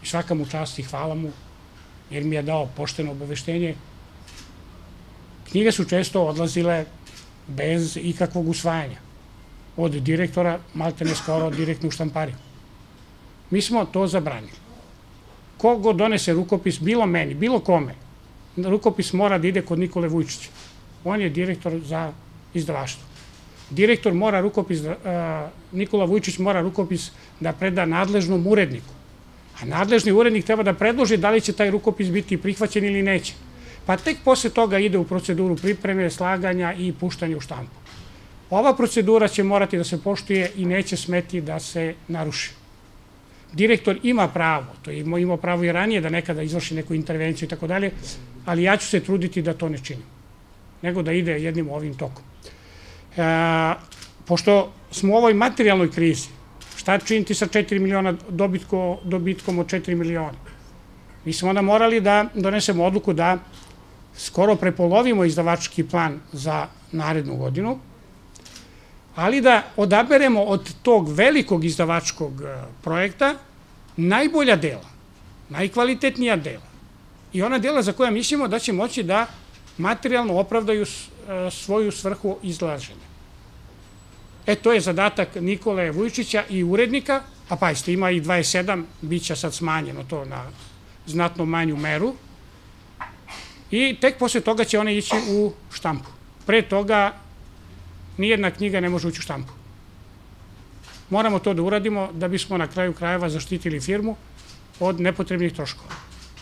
i svaka mu čast i hvala mu, jer mi je dao pošteno obaveštenje. Knjige su često odlazile bez ikakvog usvajanja. Od direktora, malte ne skoro direktno u štampariju. Mi smo to zabranili. Ko god donese rukopis, bilo meni, bilo kome, rukopis mora da ide kod Nikole Vujčića. On je direktor za izdavaštvo. Direktor mora rukopis, Nikola Vujčić mora rukopis da preda nadležnom uredniku. A nadležni urednik treba da predloži da li će taj rukopis biti prihvaćen ili neće. Pa tek posle toga ide u proceduru pripreme, slaganja i puštanja u štampu. Ova procedura će morati da se poštuje i neće smeti da se naruši. Direktor ima pravo, to je imao pravo i ranije da nekada izvrši neku intervenciju i tako dalje, ali ja ću se truditi da to ne činim, nego da ide jednim ovim tokom. Pošto smo u ovoj materijalnoj krizi, šta činiti sa četiri miliona dobitkom od četiri miliona? Mi smo onda morali da donesemo odluku da skoro prepolovimo izdavački plan za narednu godinu, ali da odaberemo od tog velikog izdavačkog projekta najbolja dela, najkvalitetnija dela i ona dela za koja mislimo da će moći da materijalno opravdaju svoju svrhu izlaženja. E, to je zadatak Nikole Vujčića i urednika, a pazite, ima i dvadeset sedam, bit će sad smanjeno to na znatno manju meru i tek posle toga će one ići u štampu. Pre toga nijedna knjiga ne može ući u štampu. Moramo to da uradimo da bismo na kraju krajeva zaštitili firmu od nepotrebnih troškova.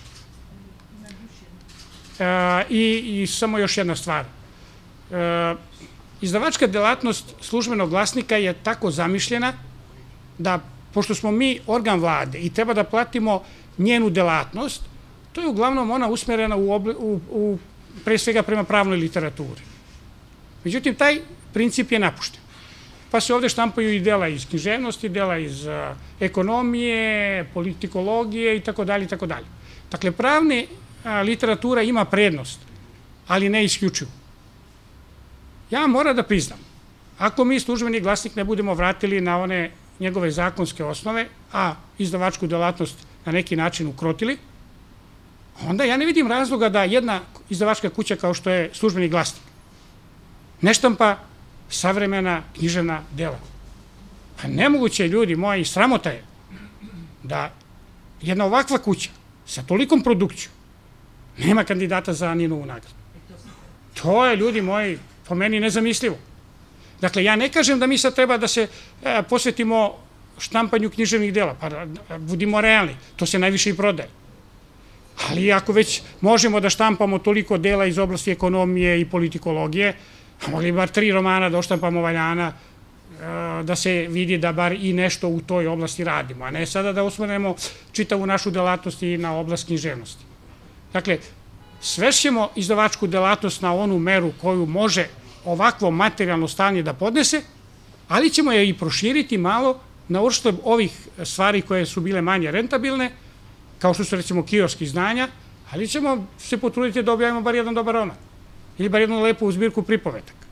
I samo još jedna stvar. Izdavačka delatnost službenog glasnika je tako zamišljena da, pošto smo mi organ vlade i treba da platimo njenu delatnost, to je uglavnom ona usmerena u, pre svega prema pravnoj literaturi. Međutim, taj princip je napušten. Pa se ovde štampaju i dela iz književnosti, dela iz ekonomije, politikologije i tako dalje i tako dalje. Dakle, pravna literatura ima prednost, ali ne isključivo. Ja moram da priznam, ako mi službeni glasnik ne budemo vratili na one njegove zakonske osnove, a izdavačku delatnost na neki način ukrotili, onda ja ne vidim razloga da jedna izdavačka kuća kao što je službeni glasnik ne štampa savremena književna dela. Pa nemoguće, ljudi moji, sramota je da jedna ovakva kuća sa tolikom produkcijom nema kandidata za Ninovu nagradu. To je, ljudi moji, po meni nezamislivo. Dakle, ja ne kažem da mi sad treba da se posvetimo štampanju književnih dela, pa budimo realni, to se najviše i prodaje. Ali ako već možemo da štampamo toliko dela iz oblasti ekonomije i politikologije, mogli bar tri romana da oštampamo valjana, da se vidi da bar i nešto u toj oblasti radimo, a ne sada da usmerimo čitavu našu delatnost i na oblast književnosti. Dakle, svešćemo izdavačku delatnost na onu meru koju može ovakvo materijalno stanje da podnese, ali ćemo je i proširiti malo na uštrb ovih stvari koje su bile manje rentabilne, kao što su recimo kiosk izdanja, ali ćemo se potruditi da objavimo bar jedan dobar roman ili bar jednu lepu zbirku pripovetaka.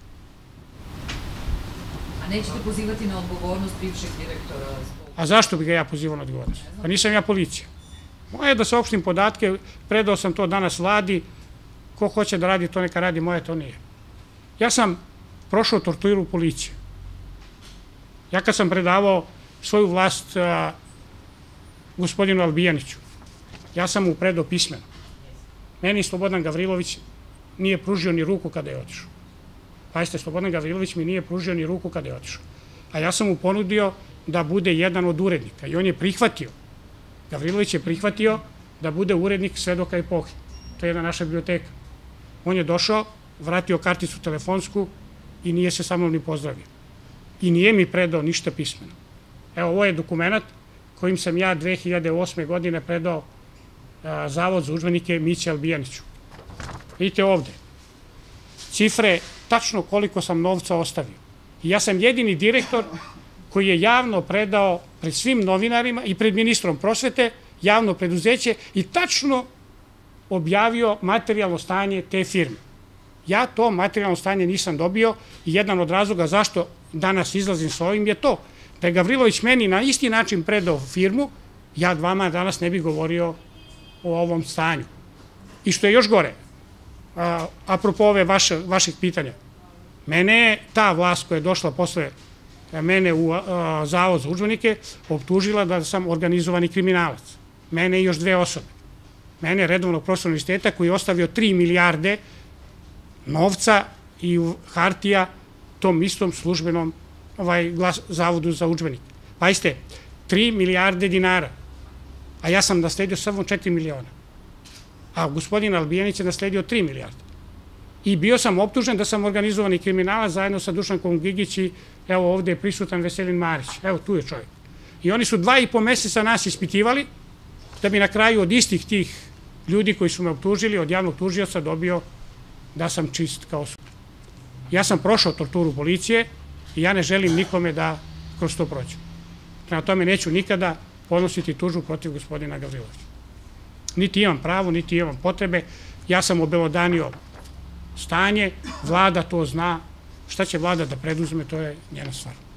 A nećete pozivati na odgovornost bivšeg direktora? A zašto bi ga ja pozivao na odgovornost? Pa nisam ja policija. Moje je da saopštim podatke, predao sam to danas vladi, ko hoće da radi to neka radi, moje to nije. Ja sam prošao torturu policije. Ja kad sam predavao svoju vlast gospodinu Albijaniću, ja sam mu predao pismeno. Meni Slobodan Gavrilović nije pružio ni ruku kada je otišao. Pazite, Slobodan Gavrilović mi nije pružio ni ruku kada je otišao. A ja sam mu ponudio da bude jedan od urednika i on je prihvatio. Gavrilović je prihvatio da bude urednik Svedoka epohe. To je jedna naša biblioteka. On je došao, vratio karticu telefonsku i nije se sa mnom ni pozdravio. I nije mi predao ništa pismeno. Evo, ovo je dokument kojim sam ja dve hiljade osme godine predao Zavod za udžbenike Mići Albijaniću. Vidite ovde, cifre, tačno koliko sam novca ostavio. I ja sam jedini direktor koji je javno predao pred svim novinarima i pred ministrom prosvete javno preduzeće i tačno objavio materijalno stanje te firme. Ja to materijalno stanje nisam dobio i jedan od razloga zašto danas izlazim sa ovim je to da je Gavrilović meni na isti način predao firmu ja vama danas ne bih govorio o ovom stanju. I što je još gore, a, apropo ove vaše, vaših pitanja, mene je ta vlast koja je došla posle mene u a, Zavod za udžbenike optužila da sam organizovani kriminalac. Mene i još dve osobe. Mene je redovnog profesora univerziteta koji je ostavio tri milijarde novca i hartija tom istom službenom ovaj, glas, Zavodu za udžbenike. Pazite, tri milijarde dinara, a ja sam nasledio samo četiri miliona. A gospodin Albijanić je nasledio tri milijarde. I bio sam optužen da sam organizovani kriminalac zajedno sa Dušankom Gigić i evo ovde je prisutan Veselin Marić. Evo tu je čovjek. I oni su dva i po meseca nas ispitivali da bi na kraju od istih tih ljudi koji su me optužili, od javnog tužioca dobio da sam čist kao sud. Ja sam prošao torturu policije i ja ne želim nikome da kroz to prođe. Prema tome neću nikada podnositi tužbu protiv gospodina Gavrilovića. Niti imam pravo, niti imam potrebe. Ja sam obelodanio stanje, vlada to zna. Šta će vlada da preduzme, to je njena stvar.